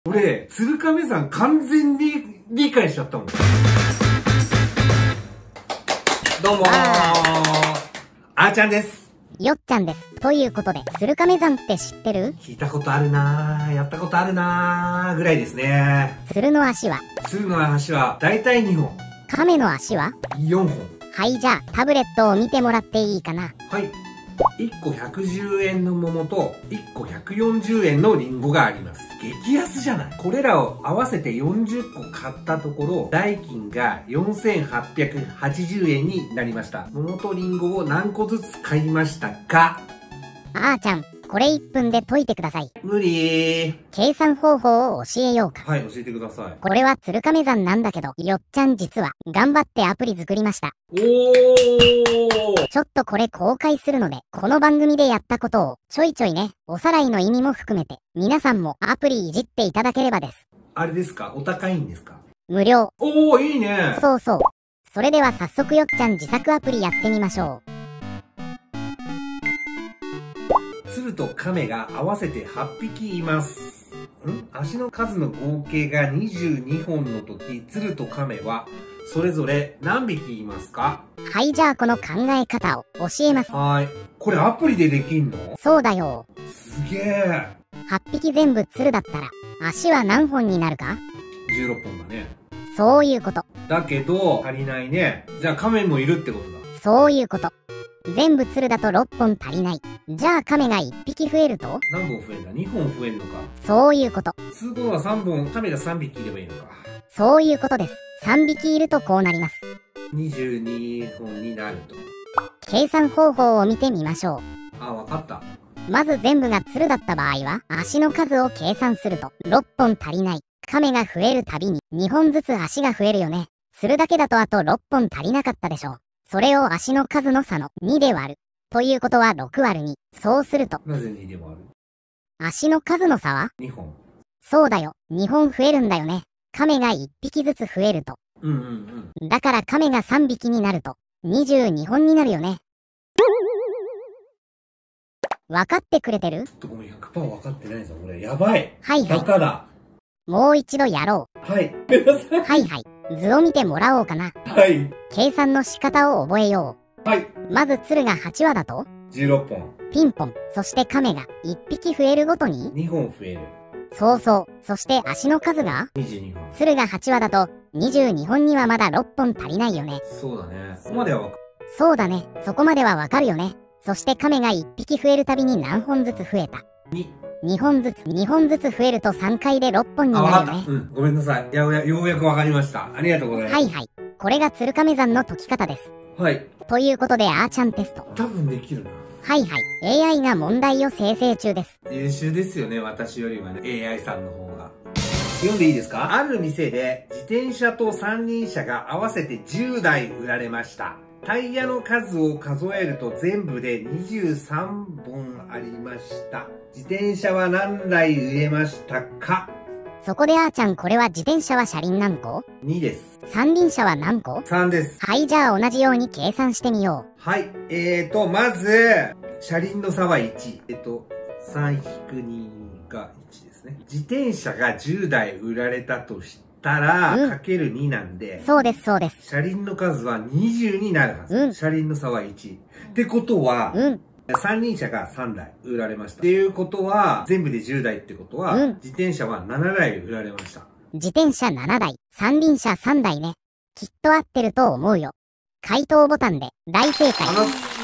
俺、鶴亀山完全に理解しちゃったもん。どうもー。あーちゃんです。 よっちゃんです。ということで、鶴亀山って知ってる？ 聞いたことあるなー、やったことあるなー、ぐらいですね。 鶴の足は？ 鶴の足は、だいたい2本。 亀の足は？ 4本。 はい、じゃあ、タブレットを見てもらっていいかな。 はい。1個110円の桃と1個140円のリンゴがあります。激安じゃない？これらを合わせて40個買ったところ、代金が4880円になりました。桃とリンゴを何個ずつ買いましたか？ あーちゃん、これ1分で解いてください。 無理。 計算方法を教えようか。 はい、教えてください。 これは鶴亀山なんだけど、よっちゃん実は頑張ってアプリ作りました。 おー！ ちょっとこれ公開するので、この番組でやったことをちょいちょいね、おさらいの意味も含めて、皆さんもアプリいじっていただければです。 あれですか？お高いんですか？ 無料。 おー、いいね。 そうそう。それでは早速よっちゃん自作アプリやってみましょう。 鶴と亀が合わせて8匹います。足の数の合計が22本の時、鶴と亀はそれぞれ何匹いますか？ はい、じゃあこの考え方を教えます。 はい。これアプリでできんの？ そうだよ。 すげえ。 8匹全部鶴だったら、足は何本になるか ？16本だね。 そういうこと。 だけど、足りないね。じゃあ亀もいるってことだ。 そういうこと。全部鶴だと6本足りない。じゃあ亀が1匹増えると何本増えんだ？ 2 本増えんのか。 そういうこと。 通行は3本、亀が3匹いればいいのか。 そういうことです。3匹いるとこうなります。 22本になると。 計算方法を見てみましょう。 あ、わかった。 まず全部が鶴だった場合は、足の数を計算すると6本足りない。亀が増えるたびに2本ずつ足が増えるよね。鶴だけだとあと6本足りなかったでしょう。それを足の数の差の2で割る。ということは6割る2。そうすると。 なぜ2で割る？ 足の数の差は 2 本。 そうだよ。2本増えるんだよね。亀が1匹ずつ増えると。だから亀が3匹になると、22本になるよね。分かってくれてる？ ちょっとごめん、100% 分かってないぞ。俺、やばい。 はいはい。 バカだ。 もう一度やろはい。ごめんなさい。 う。はいはい。図を見てもらおうかな。 はい。 計算の仕方を覚えよう。はい。 まず鶴が8羽だと 16本。 ピンポン。そして亀が1匹増えるごとに 2本増える。 そうそう。そして足の数が 22本。 鶴が8羽だと22本にはまだ6本足りないよね。 そうだね。そこまではわかる。 そうだね。そこまではわかるよね。そして亀が1匹増えるたびに何本ずつ増えた？ 2本ずつ増えると3回で6本になるよね。 ごめんなさい。ようやくわかりました。ありがとうございます。 はいはい。これが鶴亀山の解き方です。 はい。 ということであーちゃんテスト。 多分できるな。 はいはい。AI が問題を生成中です。 優秀ですよね、私よりはね。AI さんの方が。読んでいいですか？ある店で自転車と三輪車が合わせて10台売られました。タイヤの数を数えると全部で23本ありました。自転車は何台売れましたか？ そこであーちゃん、これは自転車は車輪何個？ 2 です。 三輪車は何個？ 3 です。 はい、じゃあ同じように計算してみよう。はい。まず、車輪の差は1。3-2が1ですね。自転車が10台売られたとしたら、かける2なんで。 そうです、そうです。 車輪の数は20になるはず。車輪の差は1。ってことは、三輪車が3台売られました。っていうことは、全部で10台ってことは、自転車は7台売られました。 自転車7台、三輪車3台ね。きっと合ってると思うよ。回答ボタンで大正解。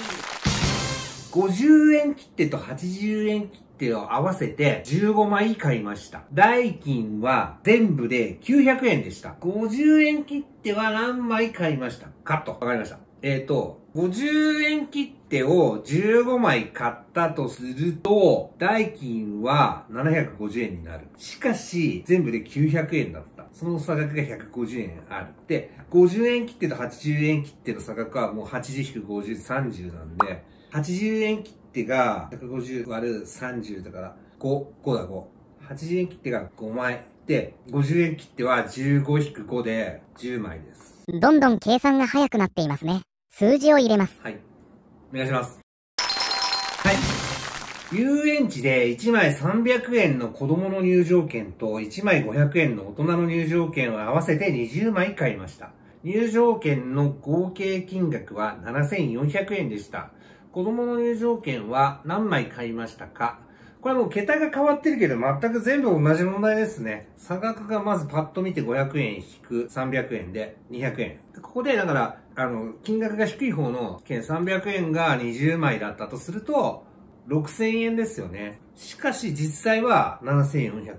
50円切手と80円切手を合わせて15枚買いました。代金は全部で900円でした。50円切手は何枚買いましたかと。わかりました。50円切手を15枚買ったとすると、代金は750円になる。しかし、全部で900円だった。その差額が150円ある。で、50円切手と80円切手の差額はもう80-50、30なんで、80円切手が150割る30だから5だ5。80円切手が5枚。で、50円切手は15-5で10枚です。 どんどん計算が早くなっていますね。数字を入れます。 はい。お願いします。はい。 遊園地で1枚300円の子供の入場券と1枚500円の大人の入場券を合わせて20枚買いました。入場券の合計金額は7400円でした。子供の入場券は何枚買いましたか？これはもう桁が変わってるけど全く全部同じ問題ですね。差額がまずパッと見て500円引く300円で200円。ここでだから、金額が低い方の券300円が20枚だったとすると、6000円ですよね。しかし実際は7400円だった。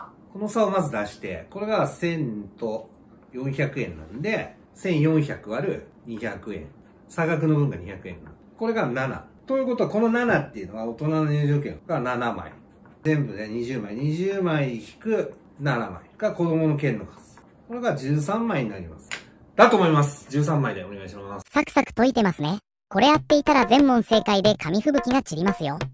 この差をまず出して、これが1000と400円なんで、1400割る200円。差額の分が200円な。これが7。ということは、この7っていうのは大人の入場券が7枚。全部で20枚。20枚引く7枚が子供の券の数。これが13枚になります。だと思います。13枚でお願いします。 サクサク解いてますね。これやっていたら全問正解で紙吹雪が散りますよ。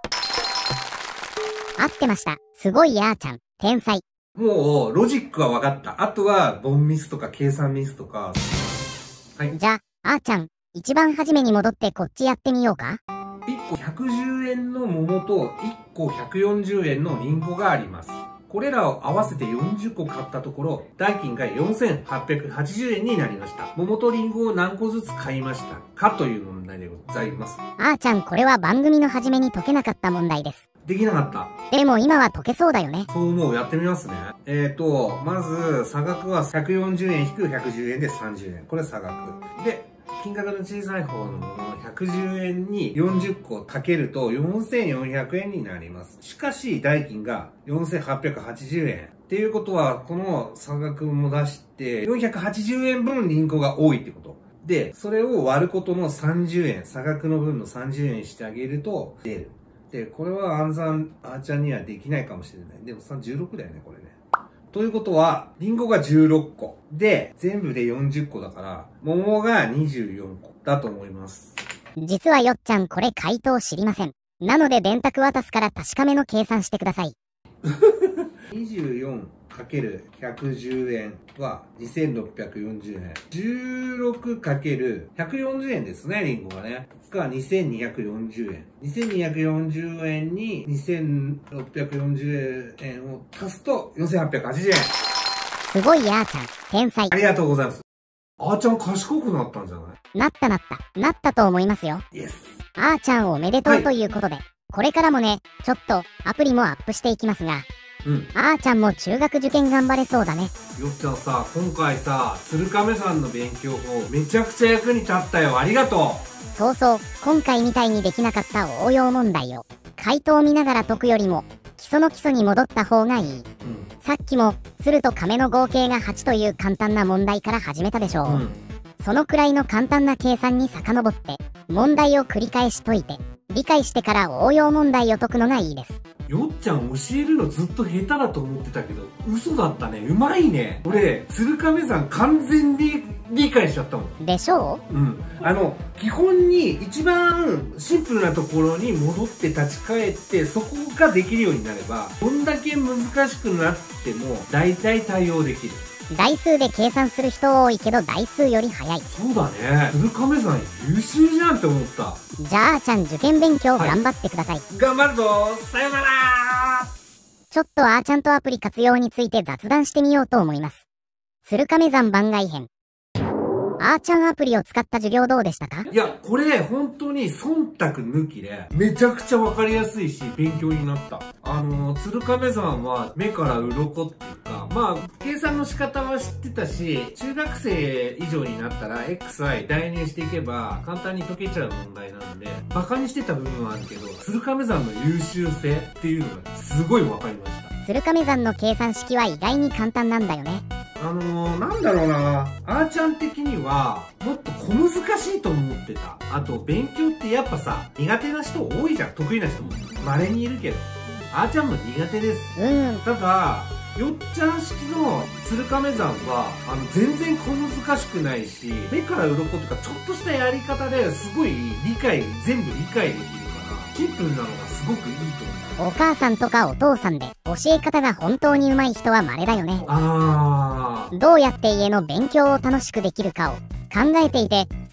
合ってました。すごいあーちゃん。天才。 もう、ロジックは分かった。あとは、ボンミスとか計算ミスとか。はい。 じゃあ、あーちゃん、一番初めに戻ってこっちやってみようか。 1個110円の桃と1個140円のリンゴがあります。これらを合わせて40個買ったところ、代金が4880円になりました。桃とリンゴを何個ずつ買いましたかという問題でございます。 あーちゃん、これは番組の初めに解けなかった問題です。 できなかった。 でも今は解けそうだよね。 そう思う。やってみますね。まず、差額は140円引く110円で30円。これ差額。で、金額の小さい方のものを110円に40個かけると4400円になります。しかし、代金が4880円。っていうことは、この差額も出して、480円分リンゴが多いってこと。で、それを割ることの30円、差額の分の30円してあげると出る。で、これは暗算、あーちゃんにはできないかもしれない。でも16だよね、これね。ということは、リンゴが16個。で、全部で40個だから、桃が24個だと思います。 実はよっちゃん、これ回答知りません。なので電卓渡すから確かめの計算してください。 24×110 円は2640円。16×140 円ですね、リンゴがね。が2240円。2240円に2640円を足すと4880円。 すごいあーちゃん、天才。 ありがとうございます。あーちゃん賢くなったんじゃない？ なったと思いますよ。 イエス。 あーちゃんおめでとうということで、はい、これからもね、ちょっとアプリもアップしていきますが、あーちゃんも中学受験頑張れそうだね。よっちゃんさ、今回さ、鶴亀さんの勉強法めちゃくちゃ役に立ったよ。ありがとう。 そうそう、今回みたいにできなかった応用問題を回答を見ながら解くよりも基礎の基礎に戻った方がいい。さっきも鶴と亀の合計が8という簡単な問題から始めたでしょう。そのくらいの簡単な計算に遡って問題を繰り返し解いて理解してから応用問題を解くのがいいです。 よっちゃん教えるのずっと下手だと思ってたけど嘘だったね。うまいね。俺鶴亀さん完全に理解しちゃったもん。 でしょう？ 基本に一番シンプルなところに戻って立ち返ってそこができるようになればどんだけ難しくなっても大体対応できる。 台数で計算する人多いけど台数より早い。 そうだね。鶴亀さん優秀じゃんって思った。 じゃああーちゃん受験勉強頑張ってください。 頑張るぞ。さよなら。 ちょっとあーちゃんとアプリ活用について雑談してみようと思います。鶴亀山番外編。あーちゃんアプリを使った授業どうでしたか？ いや、これ本当に忖度抜きでめちゃくちゃわかりやすいし勉強になった。鶴亀山は目から鱗っていうか、まあ計算の仕方は知ってたし、中学生以上になったら XI 代入していけば簡単に解けちゃう問題なんで、バカにしてた部分はあるけど、鶴亀山の優秀性っていうのがすごいわかりました。 鶴亀山の計算式は意外に簡単なんだよね。 なんだろうな、あーちゃん的にはもっと小難しいと思ってた。あと勉強ってやっぱさ、苦手な人多いじゃん。得意な人も稀にいるけど、あーちゃんも苦手です。ただよっちゃん式の鶴亀山は全然小難しくないし、目から鱗とかちょっとしたやり方ですごい全部理解できるからシンプルなのがすごくいいと思う。 お母さんとかお父さんで教え方が本当に上手い人は稀だよね。どうやって家の勉強を楽しくできるかを考えていて、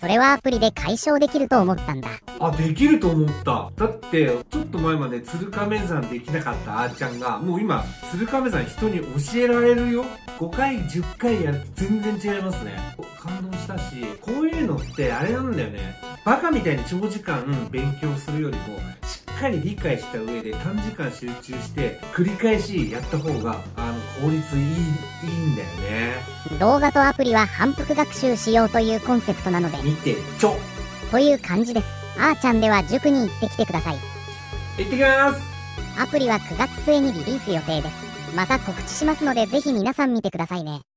それはアプリで解消できると思ったんだ。 あ、できると思った。だって、ちょっと前まで鶴亀山できなかったあーちゃんが、もう今、鶴亀山人に教えられるよ。5回、10回やると全然違いますね。感動したし、こういうのってあれなんだよね。バカみたいに長時間勉強するよりも、しっかり理解した上で短時間集中して繰り返しやった方が効率いいんだよね。 動画とアプリは反復学習しようというコンセプトなので見てちょという感じです。あーちゃんでは塾に行ってきてください。 行ってきます。 アプリは9月末にリリース予定です。また告知しますのでぜひ皆さん見てくださいね。